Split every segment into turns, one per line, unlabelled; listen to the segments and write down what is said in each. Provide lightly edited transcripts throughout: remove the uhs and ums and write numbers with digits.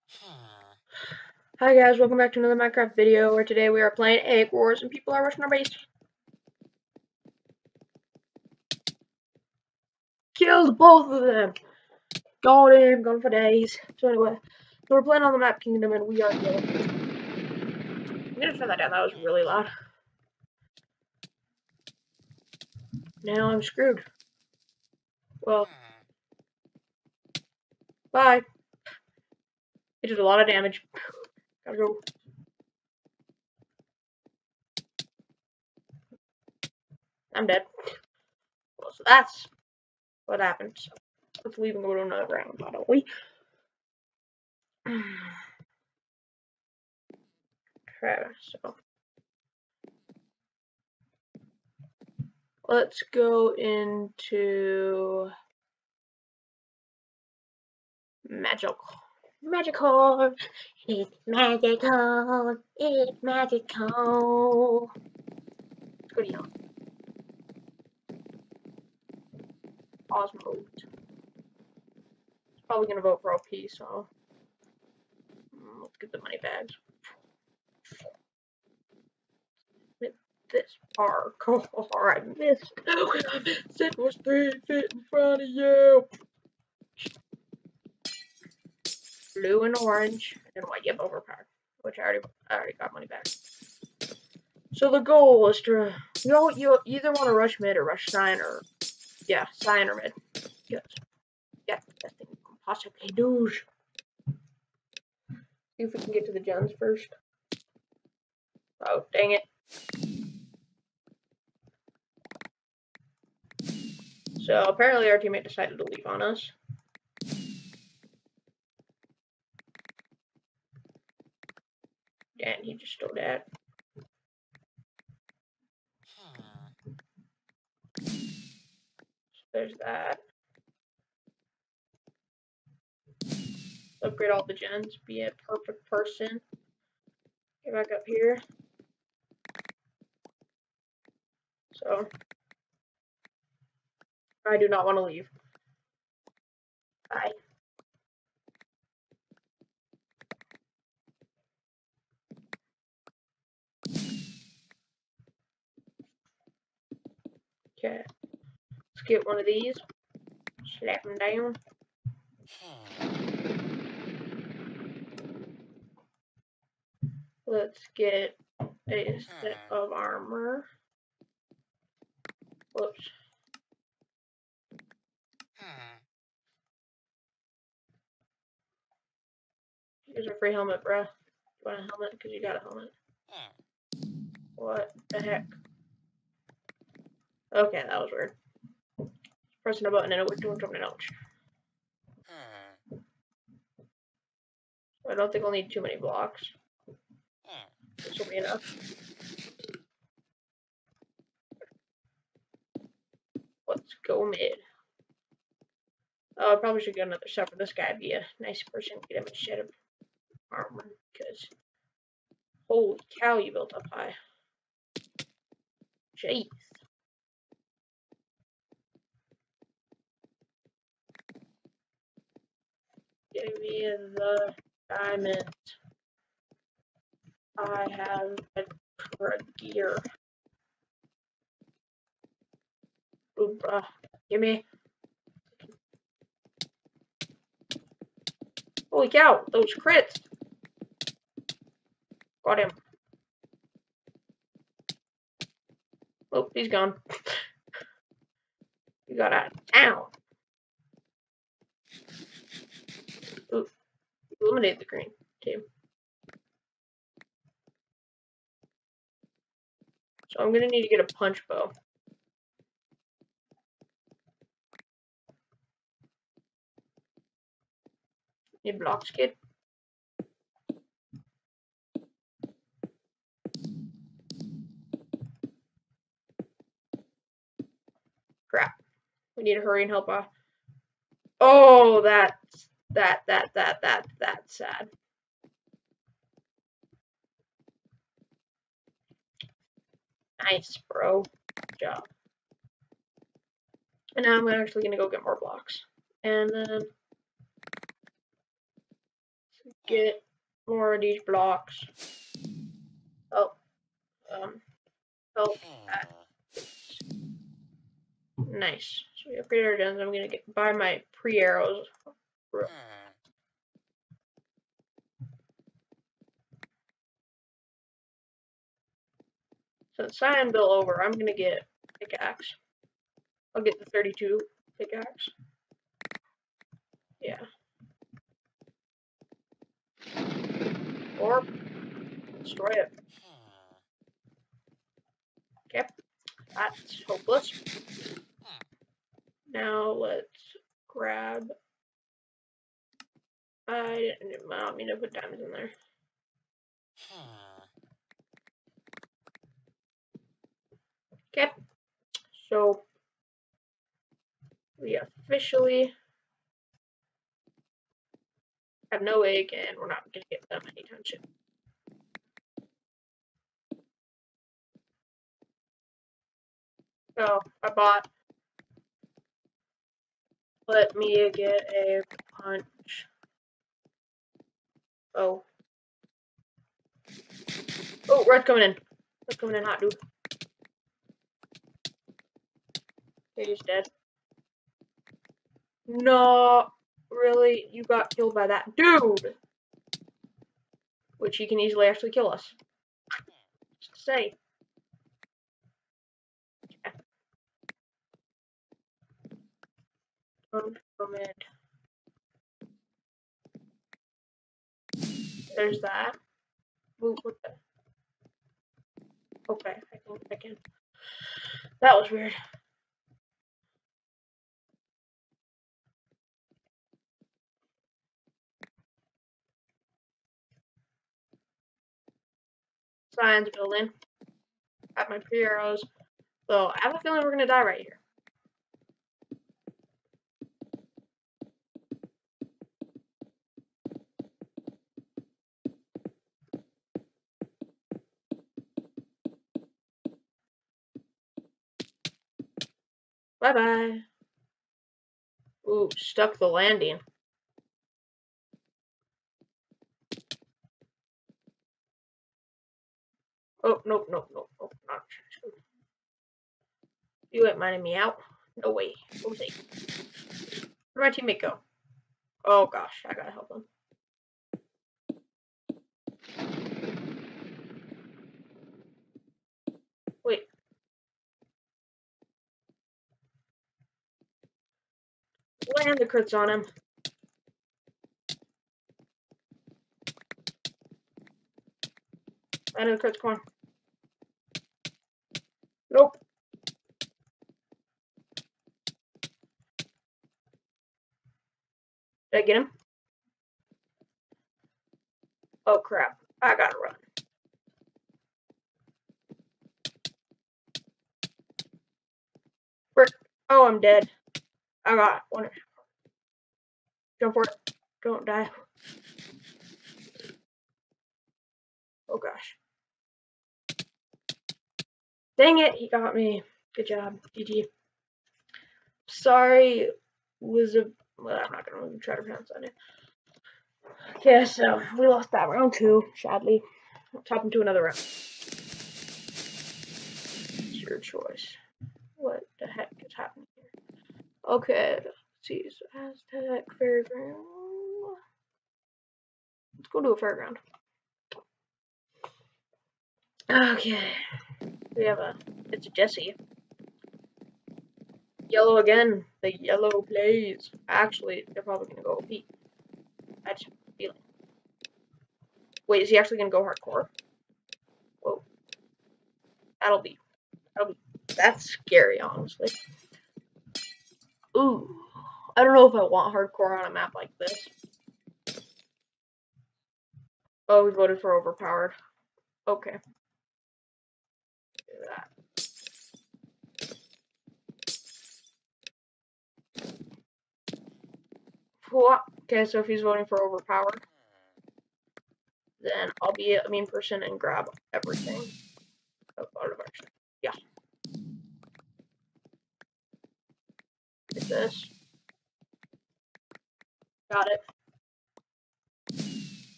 Hi guys, welcome back to another Minecraft video where today we are playing Egg Wars and people are rushing our base. Killed both of them! Got him, gone for days. So anyway, we're playing on the map Kingdom and we are killed. I'm gonna turn that down, that was really loud. Now I'm screwed. Well, bye. It did a lot of damage. Gotta go. I'm dead. Well, so that's what happened. So let's leave and go to another round, why don't we? Okay, so let's go into magical. It's magical, it's magical. Let's go to yellow. Pause mode. It's probably gonna vote for OP, so let's get the money bags. With this parkour, I missed. It was 3 feet in front of you. Blue and orange and white. Yep, overpowered. Which I already got money back. So the goal is to you either want to rush mid or rush Cyan or Cyan or mid. Yes. Yeah, best thing you can possibly do. See if we can get to the gems first. Oh, dang it. So apparently our teammate decided to leave on us. And he just stole that. So there's that. Upgrade all the gens, be a perfect person. Get back up here. So I do not want to leave. Bye. Okay. Let's get one of these. Slap him down. Let's get a set of armor. Whoops. Here's a free helmet, bruh. You want a helmet? Because you got a helmet. What the heck? Okay, that was weird. Pressing a button and it was doing something else. I don't think we'll need too many blocks. This will be enough. Let's go mid. Oh, I probably should get another set for this guy. Be a nice person. Get him a shed of armor. Because, holy cow, you built up high. Jeez. Give me the diamond. I have extra gear. Ooh, give me. Holy cow, those crits. Got him. Oh, he's gone. He got out of town. Ooh, eliminate the green team. So I'm gonna need to get a punch bow. Need blocks, kid? Crap. We need to hurry and help off. Oh, that's sad. Nice, bro. Good job. And now I'm actually gonna go get more blocks. And then get more of these blocks. Oh, help. Nice. So we upgrade our guns. I'm gonna buy my pre-arrows. Since Cyan built over, I'm gonna get pickaxe. I'll get the 32 pickaxe. Yeah. Or destroy it. Okay. That's hopeless. Now let's grab. I don't mean to put diamonds in there. Okay. So we officially have no egg, and we're not gonna get them anytime soon. So I bought. Let me get a punch. Oh. Oh, red's coming in. Red's coming in hot, dude. Okay, he's dead. No, really? You got killed by that dude! Which he can easily actually kill us. Just say. Okay. Uncommon. There's that. Ooh, what the? Okay, I can. That was weird. Science building. Got my pre-arrows. So I have a feeling we're gonna die right here. Bye bye. Ooh, stuck the landing. Oh, nope, not. You ain't minding me out. No way. Jose. Where'd my teammate go? Oh gosh, I gotta help him. Wait. Land the crits on him. Land the crits, come on. Nope. Did I get him? Oh crap. I gotta run. Frick. Oh, I'm dead. I got one. Jump for it. Don't die. Oh gosh. Dang it, he got me. Good job. GG. Sorry, was a. Well, I'm not gonna even try to pronounce that name. Okay, so we lost that round 2, sadly. Let's hop into another round. It's your choice. What the heck is happening here? Okay, let's see. So Aztec Fairground. Let's go to a fairground. Okay. We have it's a Jesse. Yellow again. The yellow plays. Actually, they're probably gonna go OP. I just have a feeling. Wait, is he actually gonna go hardcore? Whoa. That's scary, honestly. Ooh. I don't know if I want hardcore on a map like this. Oh, we voted for overpowered. Okay. Do that. Okay, so if he's voting for overpowered, then I'll be a mean person and grab everything. Yeah. Get this. Got it.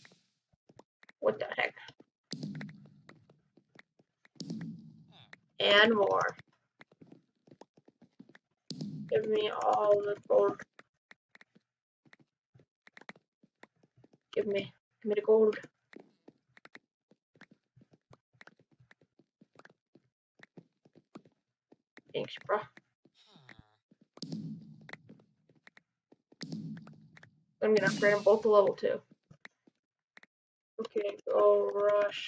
What the heck? And more. Give me all the gold. Give me the gold. Thanks, bro. I'm gonna upgrade them both to level 2. Okay, go rush.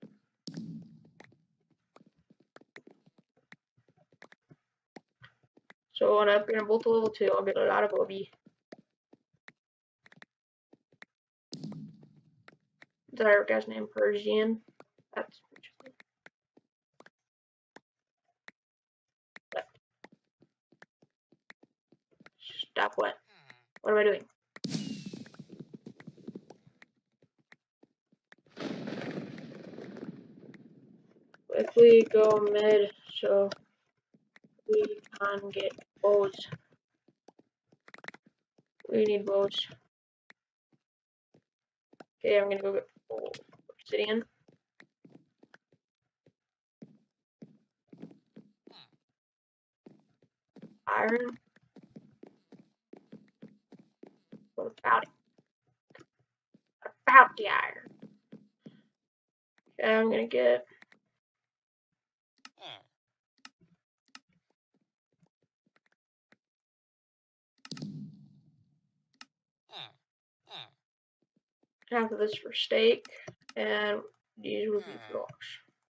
So when I upgrade them both to level 2, I'll get a lot of OB. Is that our guy's name? Persian? That's interesting. Stop what? What am I doing? If we go mid, so we can get bows. We need bows. Okay, I'm gonna go get obsidian. Iron. What about it? About the iron. Okay, I'm gonna get half of this for steak, and these would be blocks.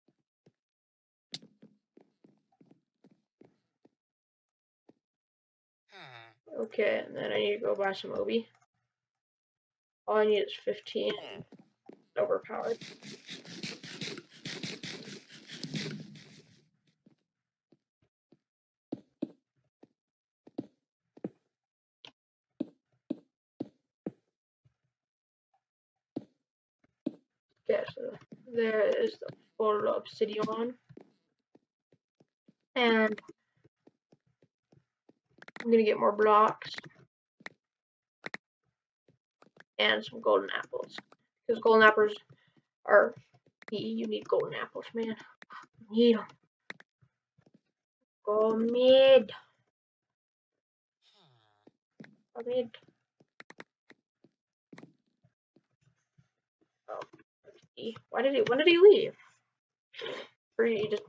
Okay, and then I need to go buy some Obi. All I need is 15. Overpowered. Okay, so there is the full obsidian. And I'm gonna get more blocks. And some golden apples. Because golden apples are you need golden apples, man. You need them. Go mid. Go mid. Oh, when did he leave? Or he just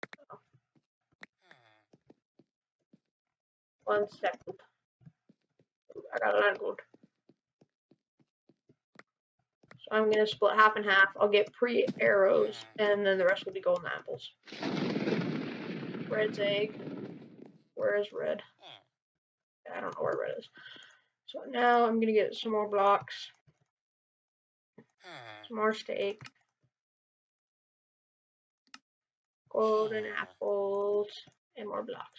1 second. I got a lot of gold. So I'm gonna split half and half. I'll get pre-arrows, and then the rest will be golden apples. Red's egg. Where is red? I don't know where red is. So now I'm gonna get some more blocks. Some more steak. Golden apples. And more blocks.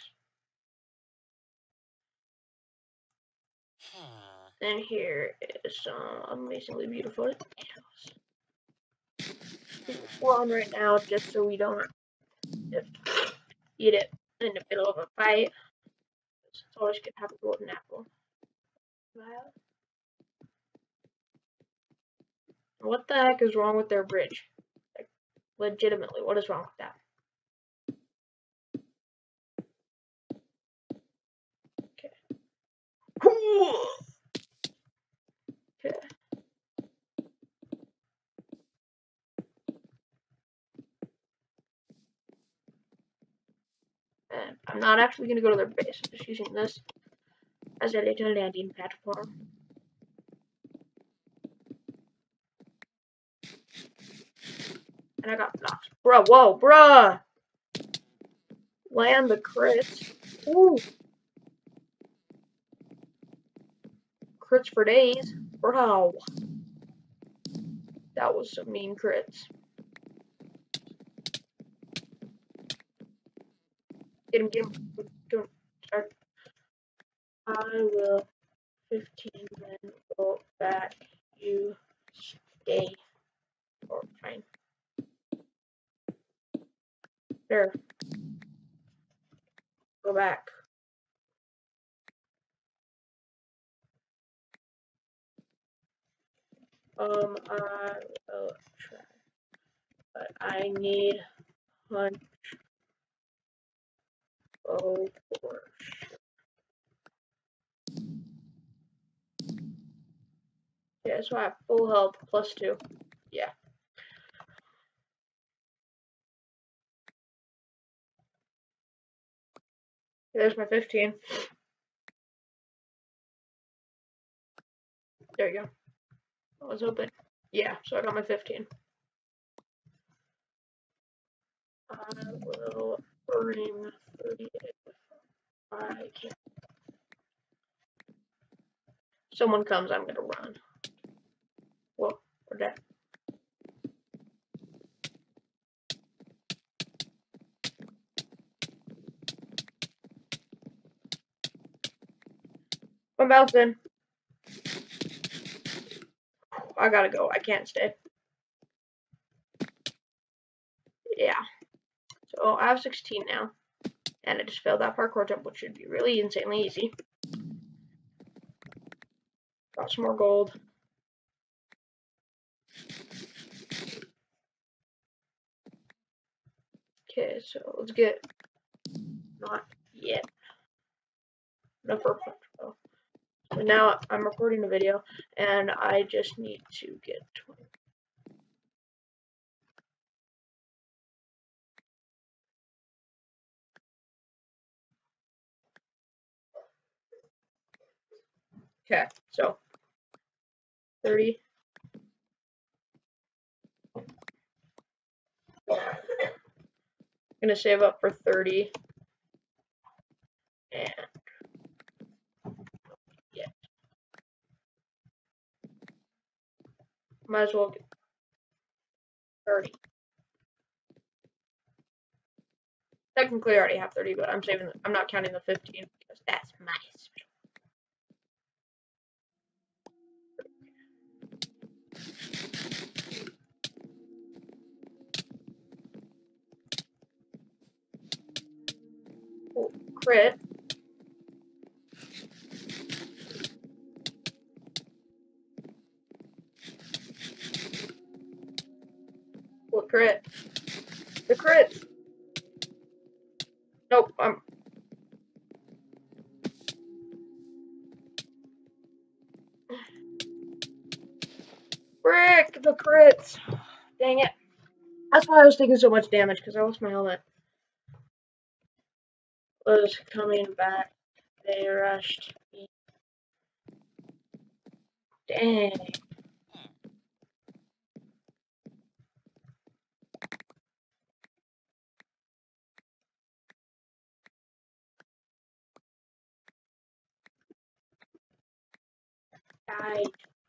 And here is some amazingly beautiful potatoes. One right now, just so we don't just eat it in the middle of a fight. It's always good to have a golden apple. What the heck is wrong with their bridge? Like, legitimately, what is wrong with that? Okay. Okay. And I'm not actually gonna go to their base. I'm just using this as a little landing platform. And I got blocks. Bruh, whoa, bruh! Land the crits. Ooh. Crits for days. Bro. That was some mean crits. Get him, get him. Don't start. I will 15 then go back. You stay. Or fine. There. Go back. I will try. But I need punch bow for sure. Yeah, so I have full health +2. Yeah. There's my 15. There you go. I was hoping. Yeah, so I got my 15. I will bring 30 if I can. Someone comes, I'm gonna run. Whoa, we're dead. I'm bouncing. I gotta go. I can't stay. Yeah. So I have 16 now. And I just failed that parkour jump, which should be really insanely easy. Got some more gold. Okay, so let's get... Not yet. No for punch bow. So now I'm recording a video, and I just need to get 20. Okay, so 30. I'm gonna save up for 30. And yeah. Might as well get 30. Technically I already have 30, but I'm not counting the 15 because that's my special. Oh, crit. What crit? The crit! Nope, Frick! The crits! Dang it. That's why I was taking so much damage, because I lost my helmet. Was coming back. They rushed me. Dang. Died.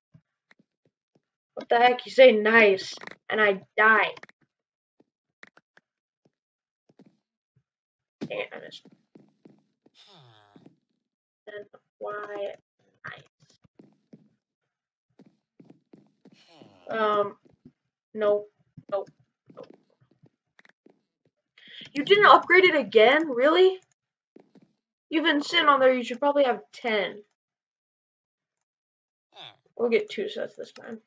What the heck? You say nice, and I died. Dang it, I missed. Then why nice? Nope. Nope. Nope. You didn't upgrade it again? Really? You've been sitting on there, you should probably have 10. We'll get 2 sets this time.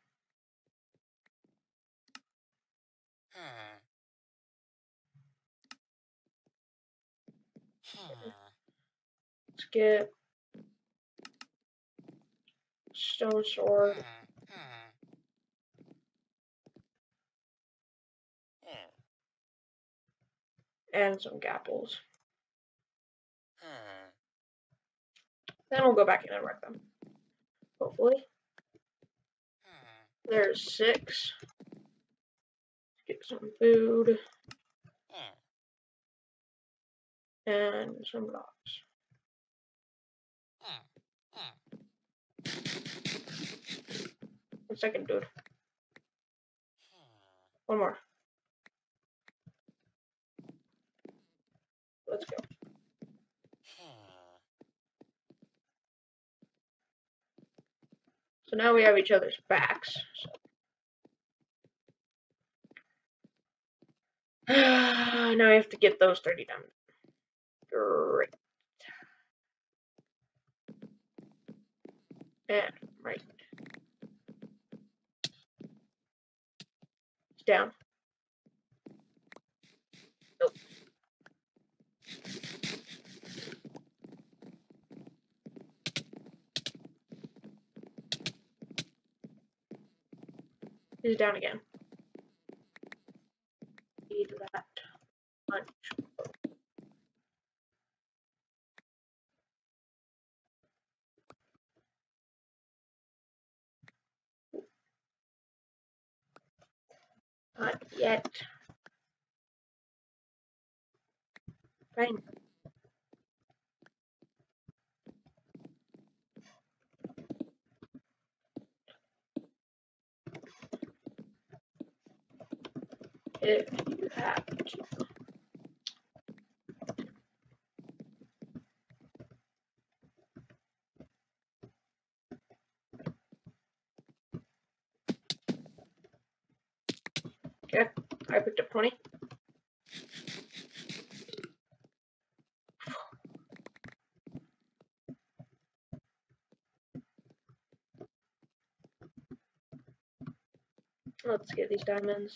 Let's get stone sword. And some gapples. Then we'll go back in and wreck them. Hopefully. There's 6. Get some food. And some rocks. One second, dude. One more. Let's go. So now we have each other's backs. So. Now I have to get those 30 done. Great. And right. He's down. Nope. He's down again. Need that punch. Not yet. Fine. If you have to. Okay, I picked up 20. Let's get these diamonds.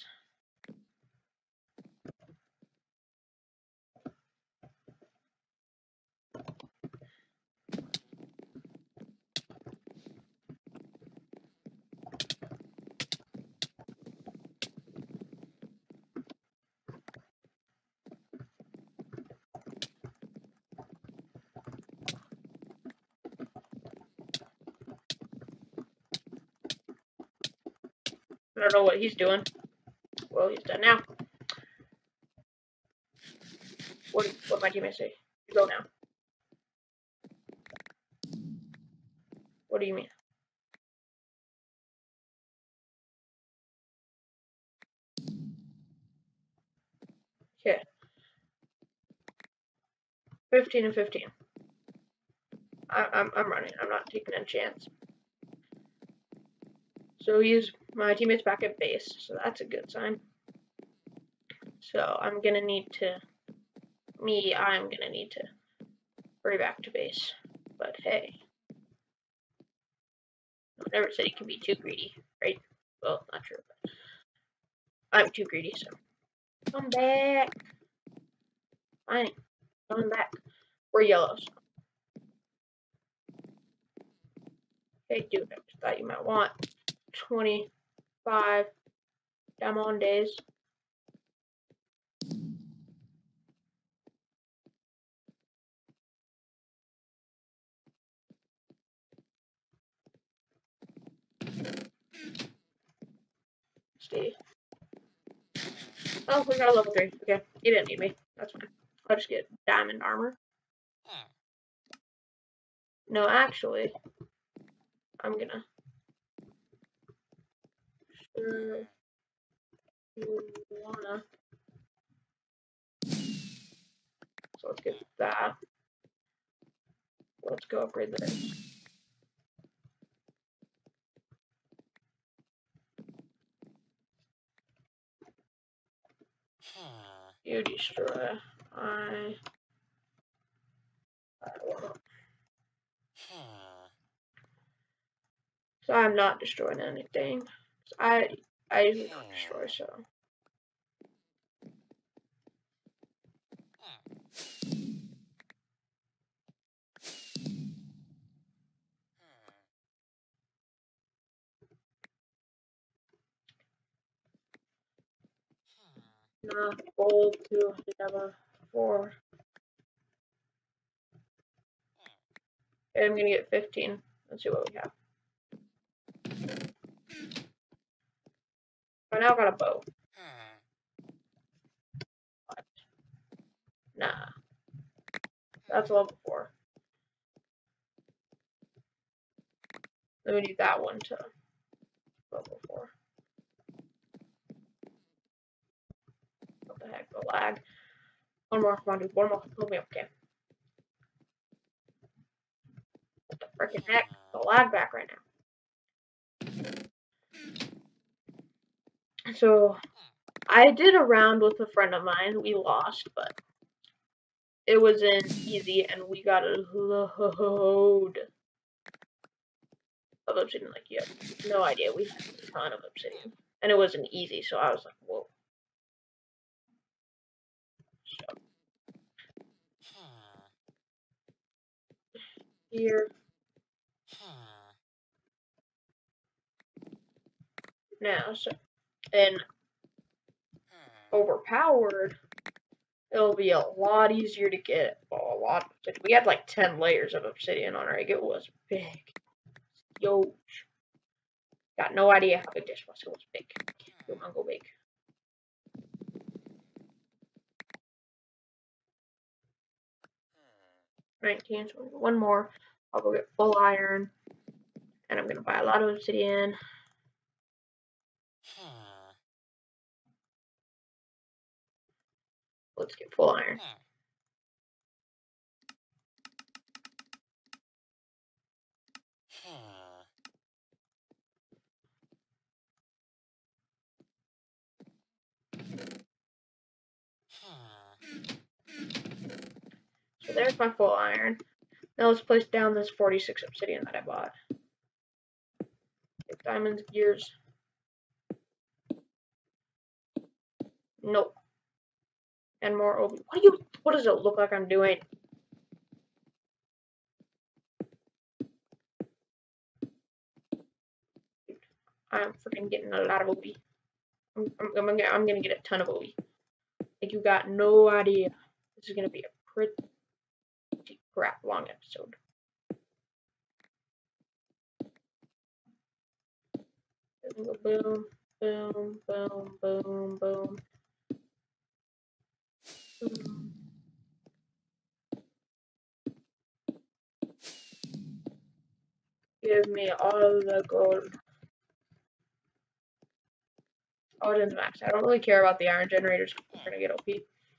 I don't know what he's doing. Well, he's done now. What my teammates say? You go now. What do you mean? Okay. 15 and 15. I'm running. I'm not taking a chance. So my teammate's back at base, so that's a good sign. So I'm gonna need to hurry back to base. But hey, I never said you can be too greedy, right? Well, not true, but I'm too greedy, so come back. Fine, come back. We're yellows. Hey, dude, I just thought you might want 25 diamond days. Stay. Oh, we got a level 3. Okay, he didn't need me. That's fine. I'll just get diamond armor. No, actually, I'm gonna. Sure, you wanna. So let's get that. Let's go upgrade this. You destroy. So I'm not destroying anything. I usually don't destroy, so. Nah, gold to level 4. Okay, I'm gonna get 15. Let's see what we have. I now got a bow. What? Nah. That's level 4. Then we need that one to level 4. What the heck? The lag. One more. Come on, dude. One more. Pull me up, okay. What the freaking heck? The lag back right now. So, I did a round with a friend of mine. We lost, but it was in easy, and we got a load of obsidian. Like, you have no idea. We had a ton of obsidian. And it wasn't easy, so I was like, whoa. So, here. Now, so, and overpowered, it'll be a lot easier to get. Well, a lot. We had like 10 layers of obsidian on our egg. It was big. Huge. Got no idea how big this was. It was big. Come on, go big. 19, so one more. I'll go get full iron. And I'm gonna buy a lot of obsidian. Let's get full iron. So there's my full iron. Now let's place down this 46 obsidian that I bought. Get diamonds, gears. Nope. And more OB. What does it look like I'm doing? I'm freaking getting a lot of OB. I'm gonna get a ton of OB. Like, you got no idea. This is gonna be a pretty crap long episode. Boom, boom, boom, boom, boom. Boom. Give me all the gold. Oh, it doesn't max. I don't really care about the iron generators. We're gonna get OP.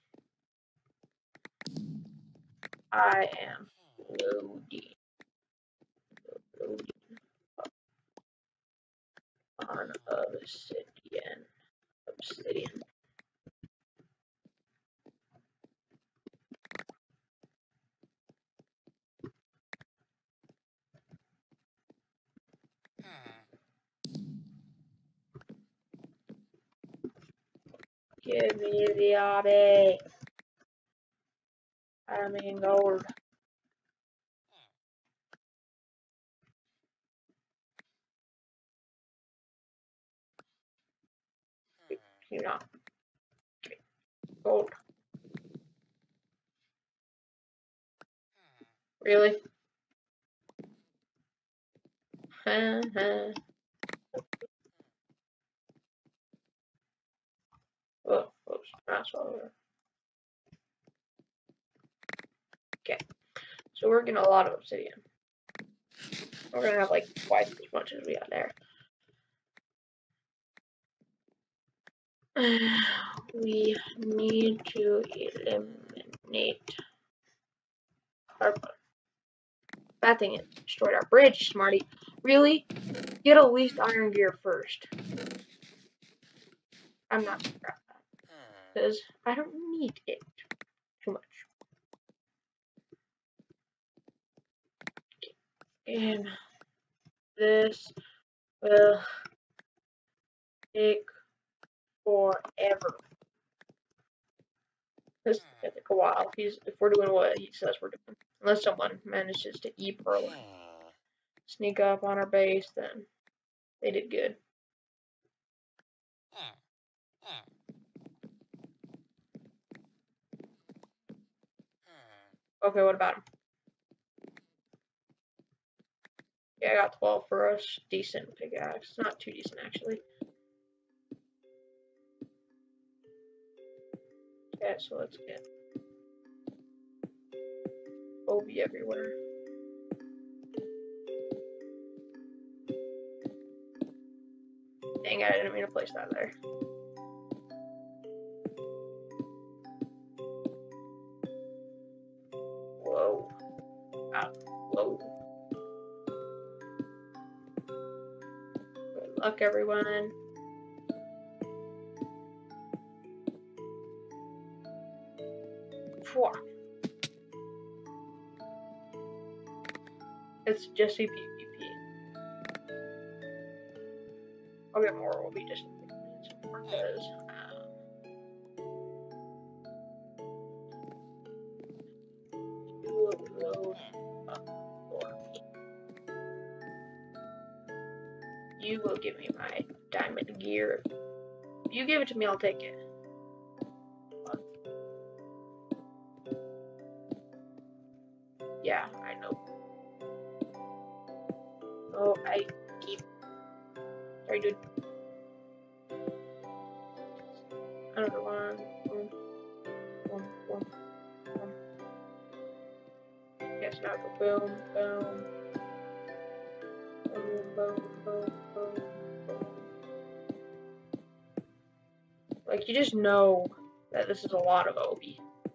I am loading on obsidian. Give me the obby. I mean gold. You know. Gold. Really? Oh, oops, that's over. Okay. So we're getting a lot of obsidian. We're gonna have like twice as much as we got there. We need to eliminate carbon. Bad thing it destroyed our bridge, Smarty. Really? Get at least iron gear first. I'm not gonna grab that. Because I don't need it too much. And this will take forever. This will take a while if we're doing what he says we're doing. Unless someone manages to e-pearl and sneak up on our base, then they did good. Okay, what about him? Yeah, I got 12 for a decent pickaxe. Not too decent, actually. Okay, so let's get OB everywhere. Dang it, I didn't mean to place that there. Whoa. Whoa. Good luck, everyone. It's Jesse PvP. I'll get more. Will be just because. Load up for me. You will give me my diamond gear. If you give it to me, I'll take it. Yeah, I know. Oh, I keep. Sorry, dude. Another one. Boom. Yes, now go boom, boom. Boom. Like, you just know that this is a lot of OB.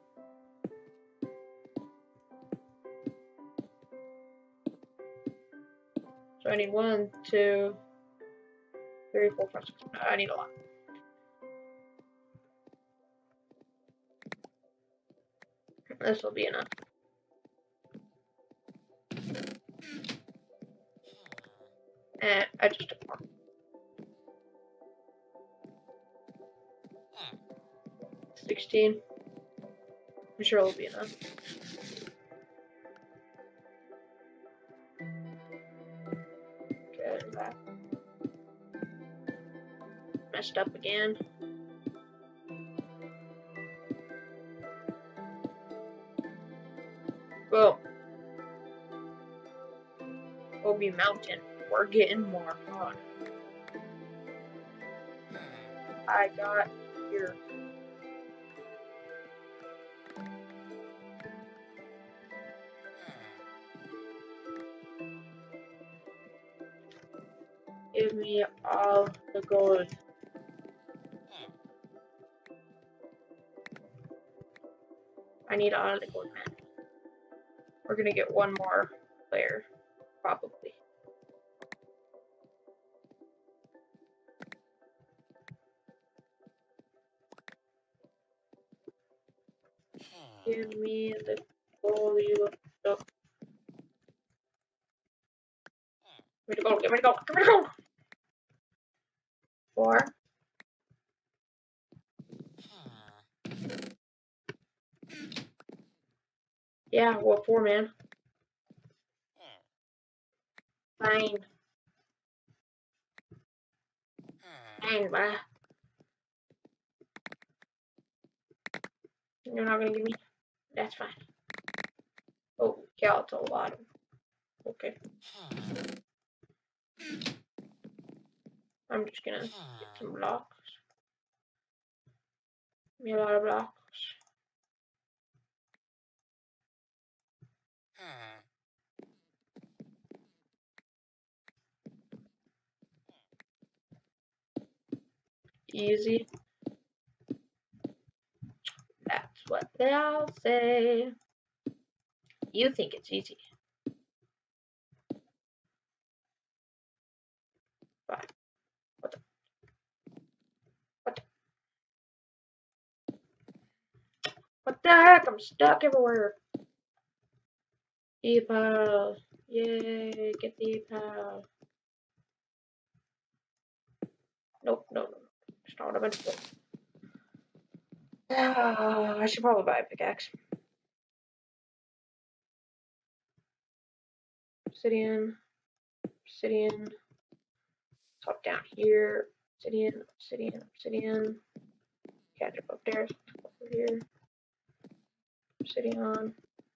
So I need 1, 2, 3, 4, 5, 6. I need a lot. This will be enough. And I just took more. $16. I'm sure it'll be enough. Okay, back. Messed up again. Boom. Obi Mountain. We're getting more. Come on. I got here. Give me all the gold. I need all the gold, man. We're gonna get one more player, probably. Give me the gold, you look. Give me the gold, give me the gold, give me the gold! 4. Yeah, well, 4, man. Fine. Fine, bruh. You're not gonna give me? That's fine. Oh, yeah, it's a lot of. Okay. I'm just gonna get some blocks. Give me a lot of blocks. Easy. That's what they'll say. You think it's easy. But what the? What the heck? I'm stuck everywhere. E-pile. Yay, get the E-pile. Nope. It's not what I meant to do. I should probably buy a pickaxe. Obsidian. Top down here. Obsidian. Catch up there. Over here. Obsidian.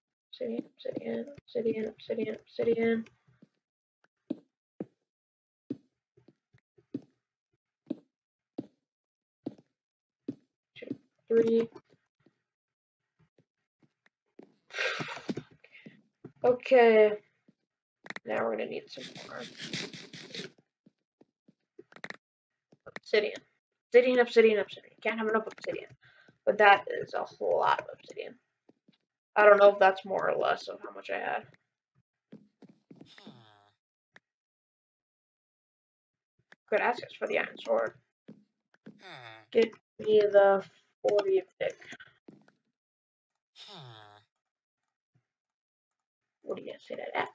2, 3. Okay. Now we're gonna need some more. Obsidian. Can't have enough obsidian. But that is a whole lot of obsidian. I don't know if that's more or less of how much I had. Could ask us for the iron sword. Give me the 40 pick. What do you say to that?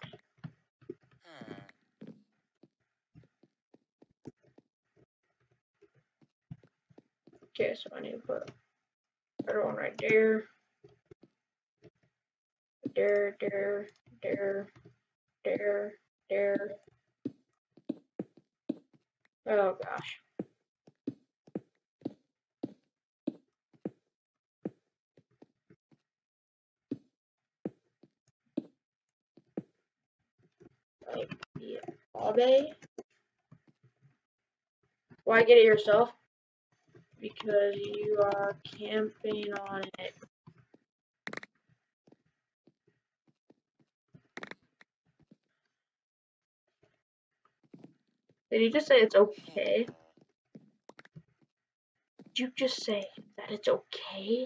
Okay, so I need to put another one right there. There. Oh gosh. Like, yeah, all day. Why get it yourself? Because you are camping on it. Did you just say it's okay? Did you just say that it's okay?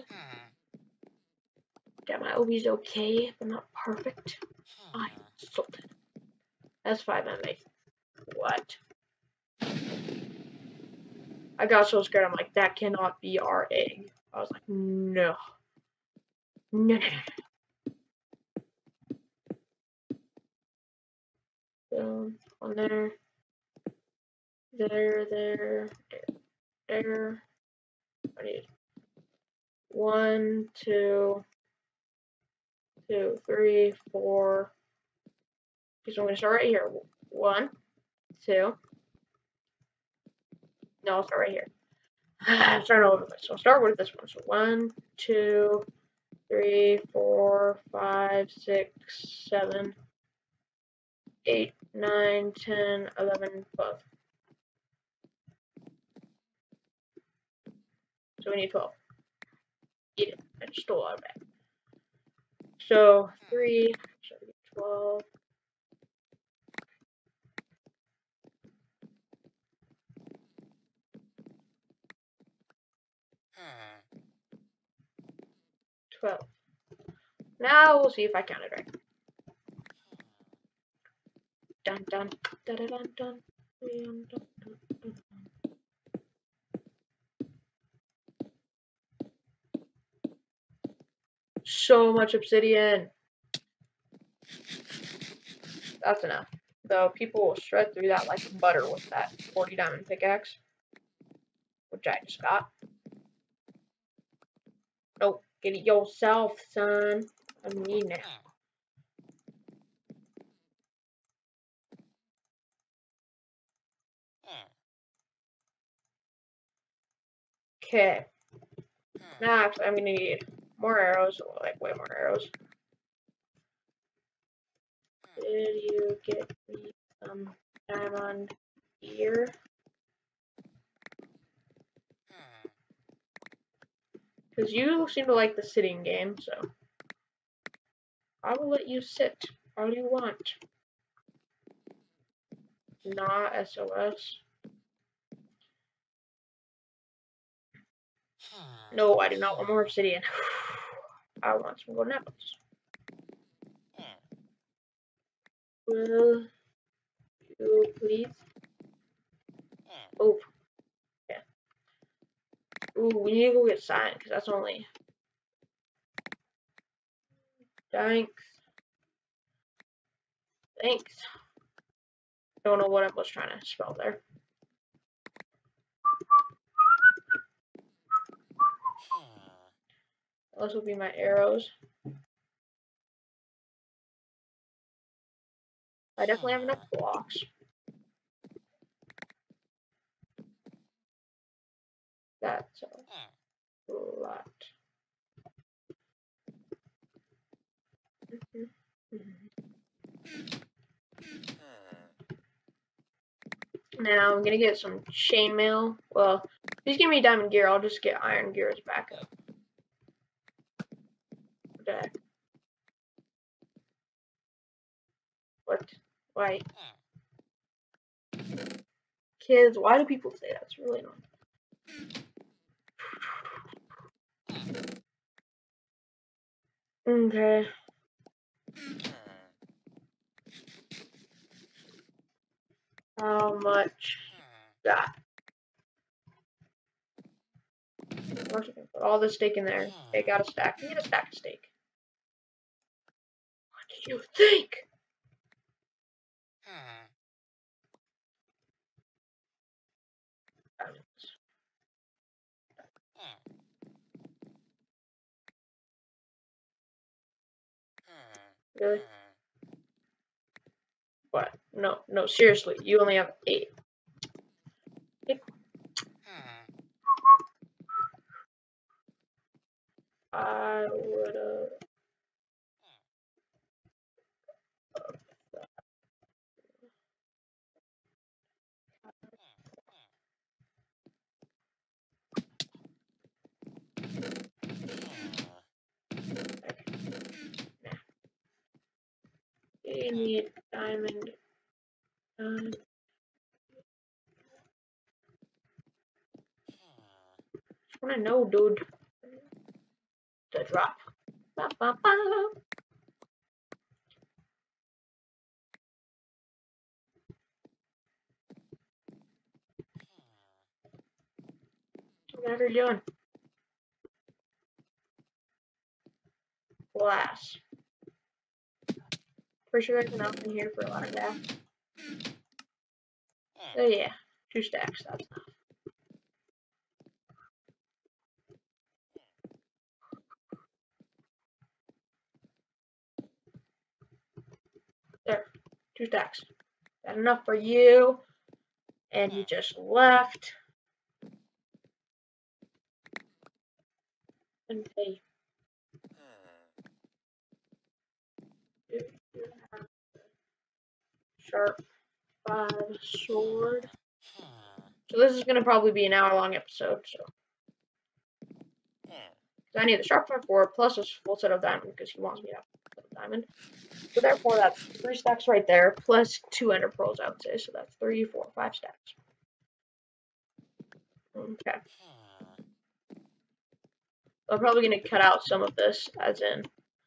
That my OB's okay, but not perfect? I'm insulted. That's 5 MMA. What? I got so scared, I'm like, that cannot be our egg. I was like, no. No. On there. There. I need 1, 2, 3, 4. Okay, so I'm gonna start right here. 1, 2. No, I'll start right here. I'm starting over this. So I'll start with this one. So 1, 2, 3, 4, 5, 6, 7, 8, 9, 10, 11, 12. So we need 12. Eat it. I just stole out of that. So 3, so 12. Now we'll see if I counted right. Dun dun dun dun dun dun. Dun, dun, dun. So much obsidian. That's enough. Though people will shred through that like butter with that 40 diamond pickaxe, which I just got. Nope, get it yourself, son. I mean now. Okay. Now actually I'm gonna need more arrows, like way more arrows. Did you get me some diamond gear? Because you seem to like the sitting game, so I will let you sit all you want. Nah, SOS. No, I do not want more obsidian. I want some golden apples. Will you please? Oh, yeah. Ooh, we need to go get sign because that's only. Thanks. Don't know what I was trying to spell there. Those will be my arrows. I definitely have enough blocks. That's a lot. Now I'm gonna get some chainmail. Well, if he's giving me diamond gear, I'll just get iron gear as backup. Okay. What? Why? Kids, why do people say that? It's really annoying. Okay. How much? That. Put all the steak in there. Okay, got a stack. You get a stack of steak. What do you think? Really? What? No, no, seriously, you only have 8. I would you need diamond. I just wanna know, dude. The drop. Ba, ba, ba. What are you doing? Glass. Pretty sure there's enough in here for a lot of gas. Oh yeah, 2 stacks, that's enough. There, 2 stacks. Got enough for you. And he just left. And pay. Sharp 5 sword. So this is gonna probably be an hour-long episode. So I need the sharp 5 4 plus a full set of diamond because he wants me to have a diamond. So therefore, that's 3 stacks right there plus 2 ender pearls. I would say so. That's 3, 4, 5 stacks. Okay. I'm probably gonna cut out some of this, as in.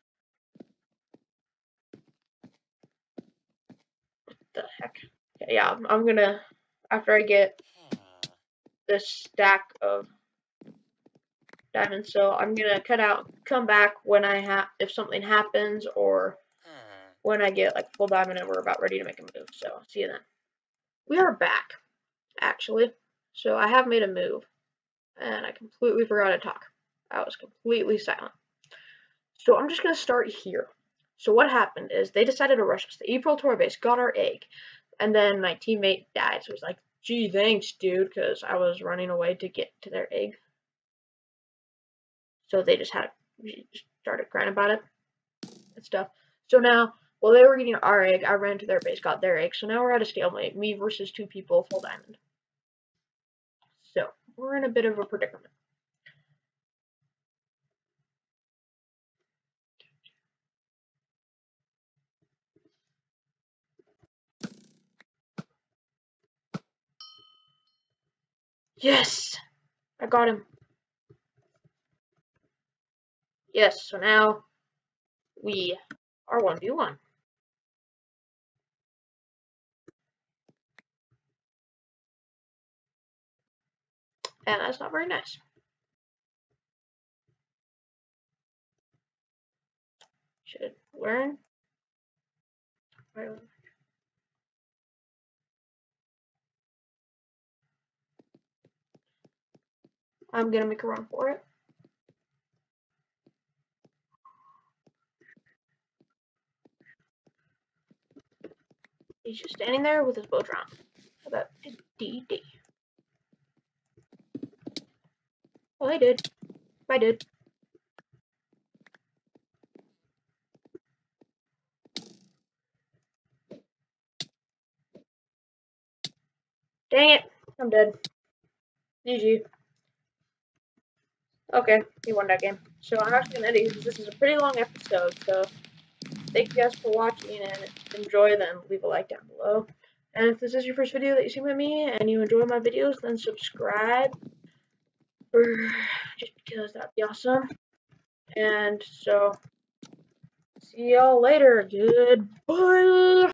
What the heck? Okay, yeah, I'm gonna, after I get this stack of diamonds, so I'm gonna cut out, come back when if something happens, or when I get like full diamond and we're about ready to make a move. So see you then. We are back, actually. So I have made a move, and I completely forgot to talk. I was completely silent. So I'm just gonna start here. So what happened is they decided to rush us. The April to our base, got our egg, and then my teammate died. So it was like, gee, thanks, dude, because I was running away to get to their egg. So they just started crying about it and stuff. So now, while they were getting our egg, I ran to their base, got their egg. So now we're at a stalemate, me versus 2 people, full diamond. So we're in a bit of a predicament. Yes! I got him. Yes, so now we are 1v1. And that's not very nice. Should learn. I'm gonna make a run for it. He's just standing there with his bow drawn. About DD. Oh, I did. I did. Dang it. I'm dead. GG. Okay, he won that game. So I'm actually gonna end it because this is a pretty long episode. So thank you guys for watching, and if you enjoy, then leave a like down below. And if this is your first video that you see with me and you enjoy my videos, then subscribe. Just because that'd be awesome. And so see y'all later. Goodbye.